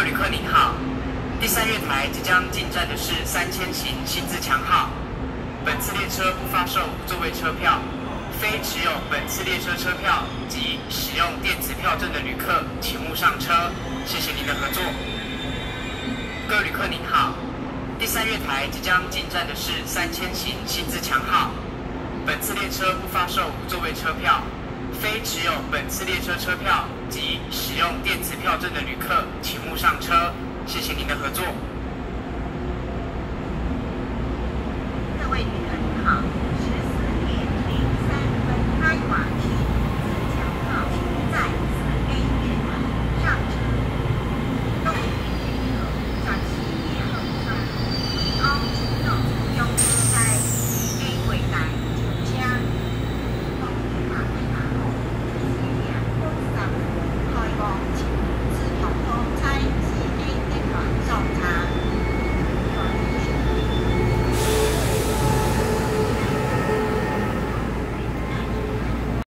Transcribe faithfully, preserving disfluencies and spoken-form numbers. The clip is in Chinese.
位旅客您好，第三月台即将进站的是三千型新自强号。本次列车不发售座位车票，非持有本次列车车票及使用电子票证的旅客，请勿上车。谢谢您的合作。各位旅客您好，第三月台即将进站的是三千型新自强号。本次列车不发售座位车票，非持有本次列车车票及使用电子票证的旅客，请勿上车。谢谢您的合作。 各位旅客您好。